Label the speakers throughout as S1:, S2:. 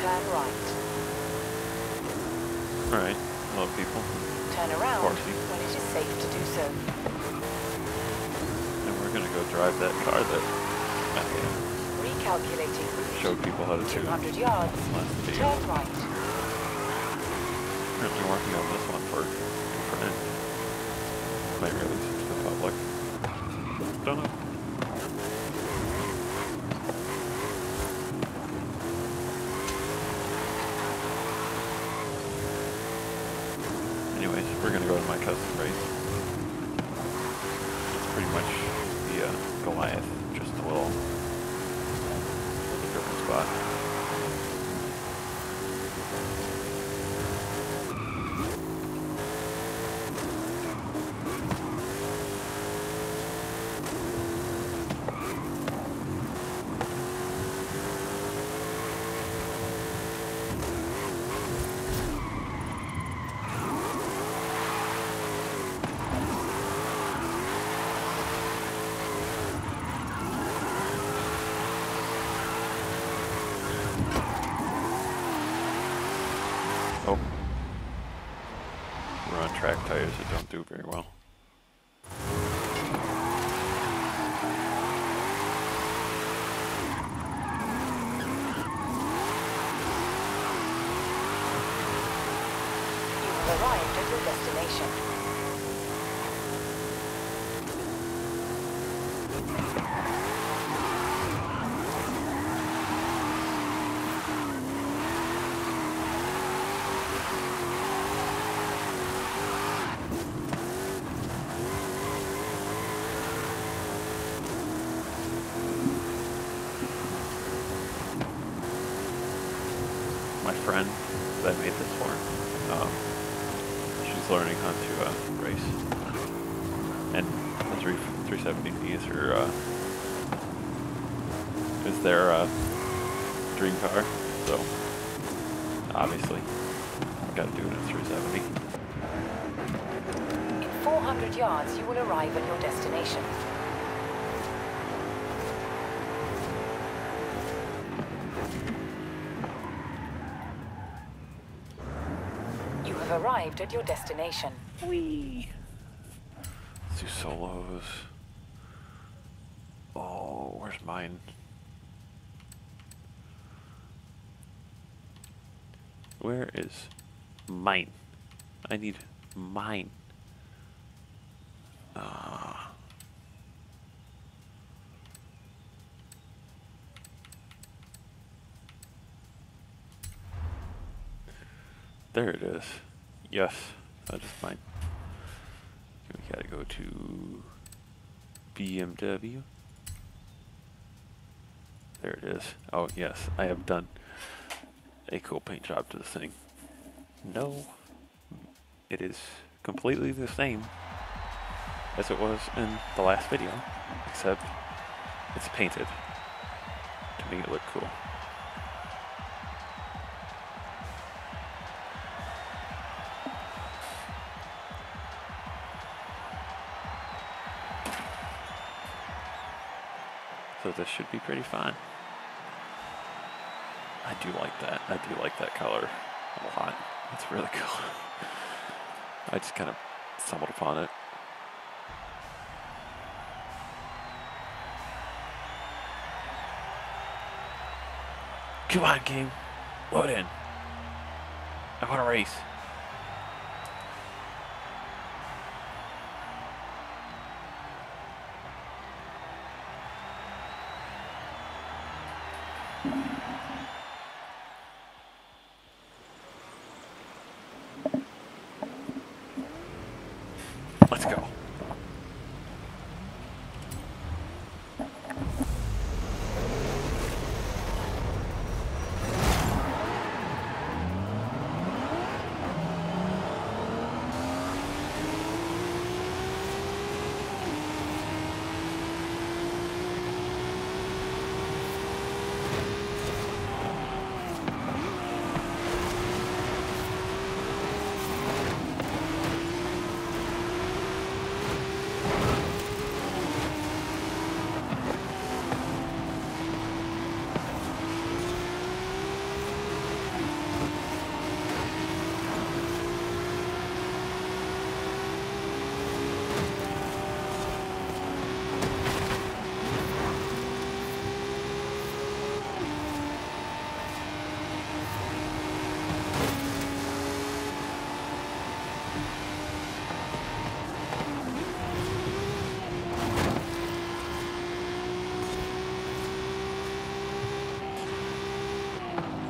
S1: turn right.
S2: Alright, hello people.
S1: Turn around
S2: Horsey.
S1: when it is safe to do so.
S2: And we're gonna go drive that car that I
S1: Recalculating route.
S2: showed people how to do
S1: 200 yards.
S2: last video.
S1: Turn right.
S2: Currently working on this one for it. Might release it to the public. Don't know. Anyways, we're gonna go to my custom race. It's pretty much the Goliath, just a little different spot. Oh. We're on track tires that don't do very well.
S1: You have arrived at your destination.
S2: My friend that made this for, she's learning how to race, and the 370B is her is their dream car. So obviously, got to do it in 370.
S1: In 400 yards, you will arrive at your destination. You have arrived at your destination.
S2: Whee! Let's do solos. Oh, where's mine? Where is mine? I need mine. There it is. Yes, that is mine. We gotta go to BMW. There it is. Oh yes, I have done a cool paint job to this thing. No, it is completely the same as it was in the last video, except it's painted to make it look cool. So this should be pretty fun. I do like that. I do like that color a lot. It's really cool. I just kind of stumbled upon it. Come on, game. Load in. I want to race. Let's go.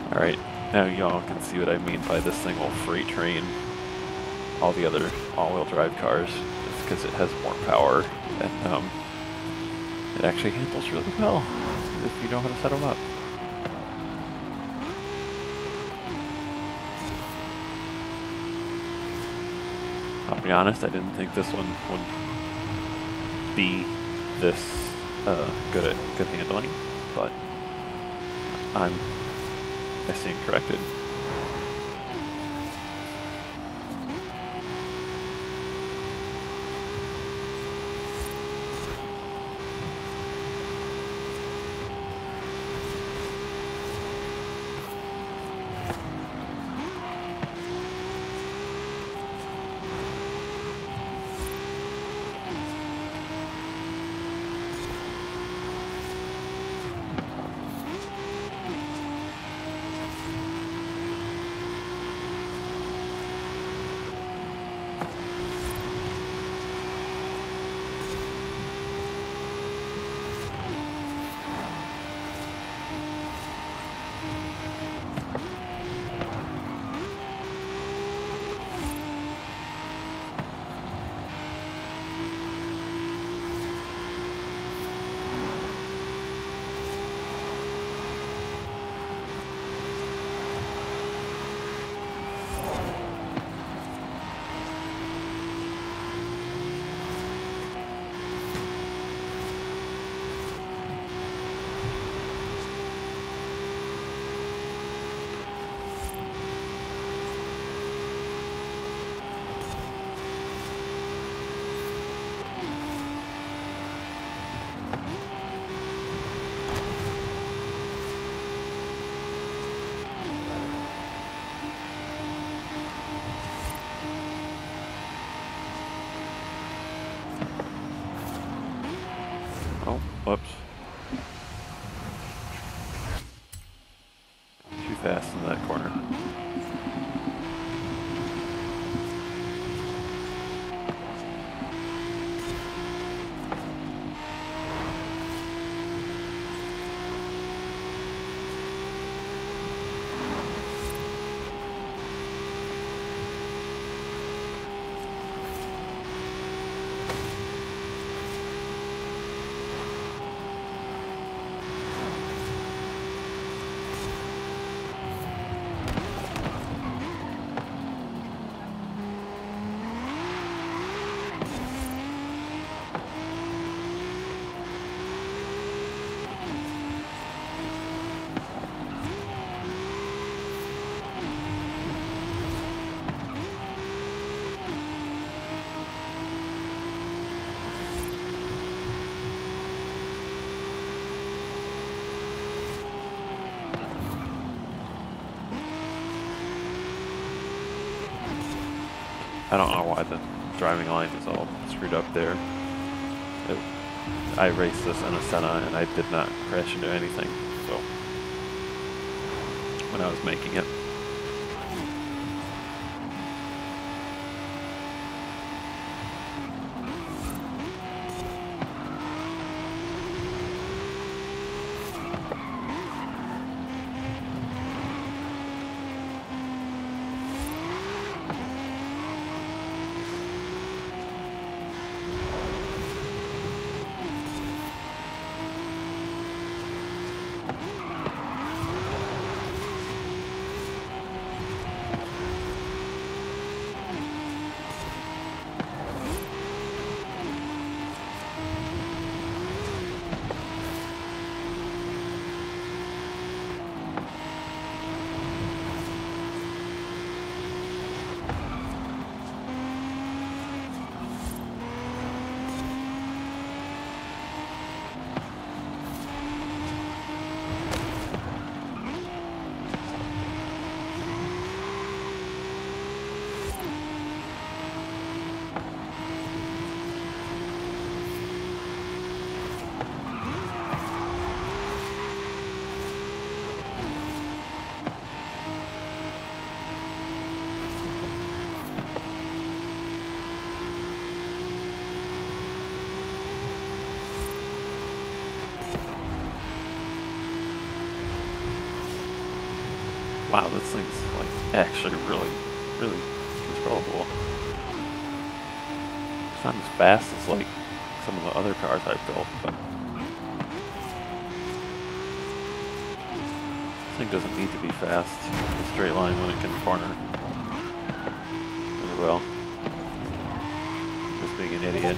S2: Alright, now y'all can see what I mean by this thing will freight train all the other all-wheel drive cars, just because it has more power, and it actually handles really well if you know how to set them up. I'll be honest, I didn't think this one would be this good handling, but I stand corrected. Oh, whoops. Too fast in that corner. I don't know why the driving line is all screwed up there. I raced this in a Senna and I did not crash into anything, so when I was making it. Wow, this thing's like actually really, really controllable. It's not as fast as like some of the other cars I've built, but this thing doesn't need to be fast in a straight line when it can corner really well. Just being an idiot.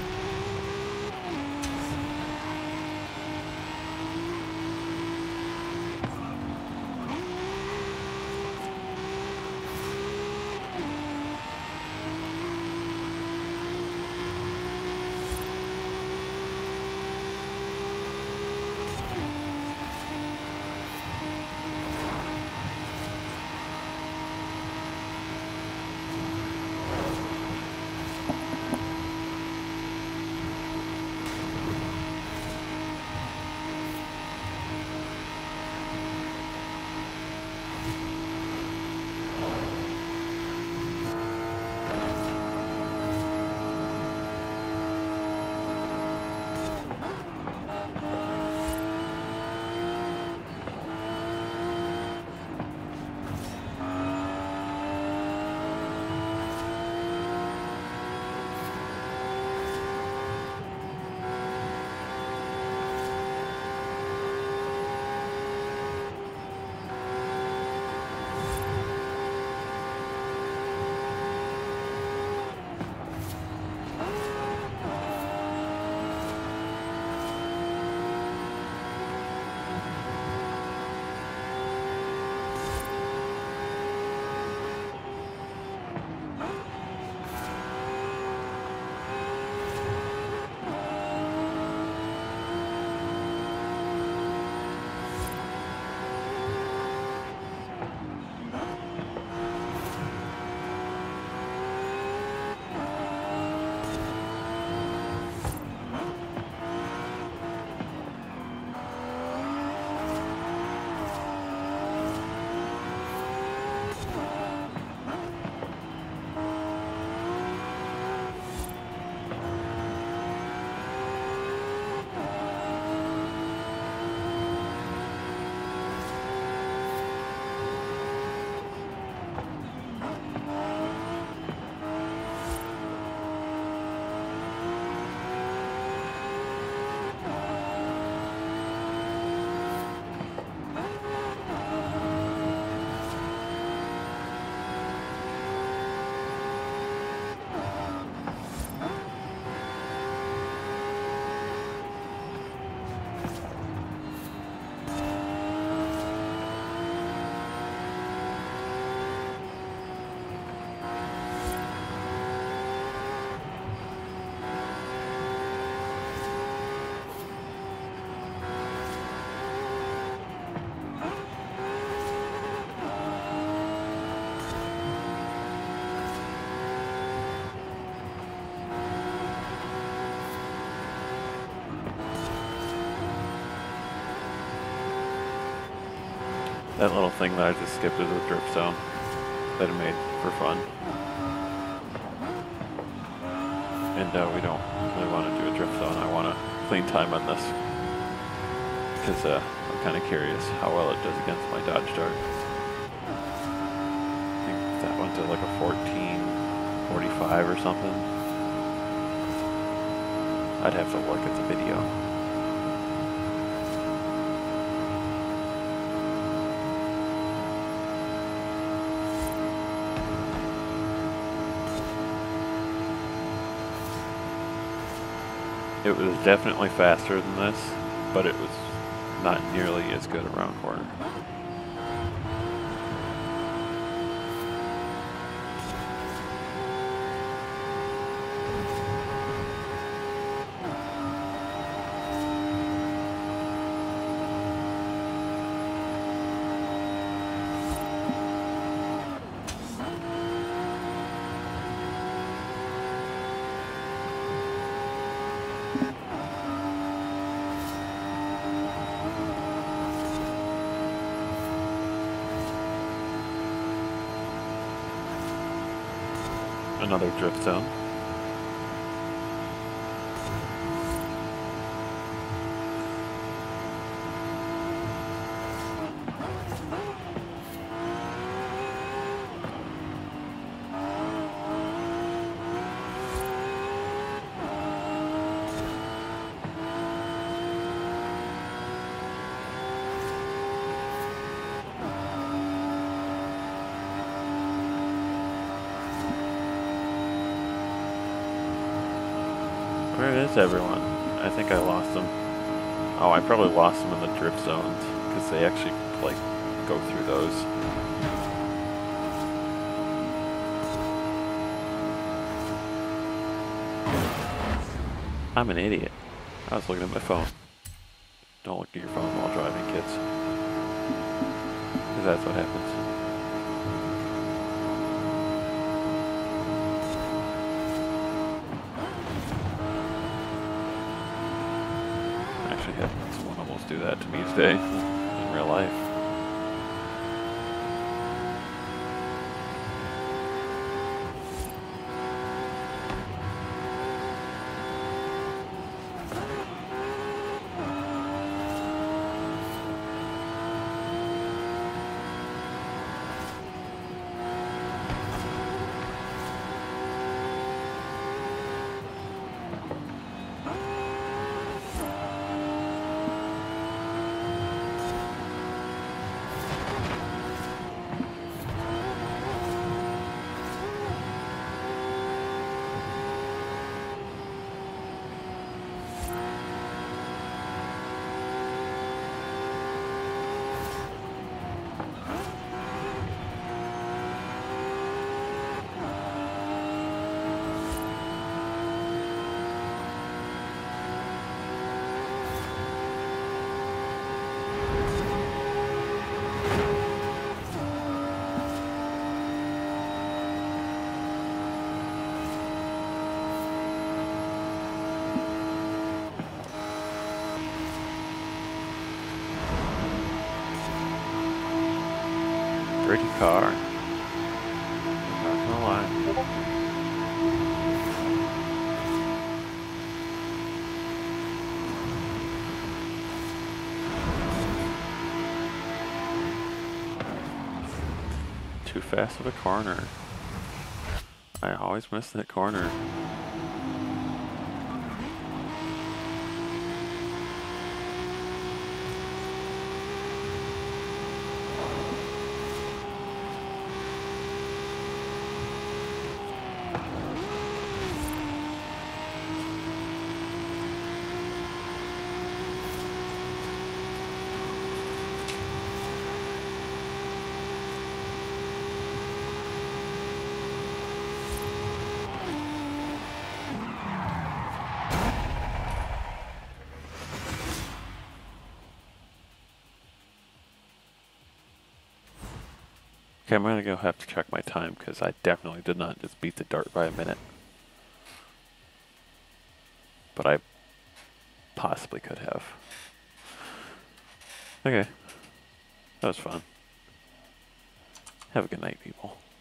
S2: That little thing that I just skipped is a drift zone that I made for fun. And we don't really want to do a drift zone. I want to clean time on this because I'm kind of curious how well it does against my Dodge Dart. I think that went to like a 1445 or something. I'd have to look at the video. It was definitely faster than this, but it was not nearly as good around corner. Another drift zone. Where is everyone? I think I lost them. Oh, I probably lost them in the drift zones, because they actually, like, go through those. I'm an idiot. I was looking at my phone. Don't look at your phone while driving, kids. Because that's what happens. I actually had someone almost do that to me today in real life. Pretty car. Not gonna lie. Too fast of a corner. I always miss that corner. Okay, I'm gonna go have to check my time because I definitely did not just beat the dart by a minute. But I possibly could have. Okay. That was fun. Have a good night, people.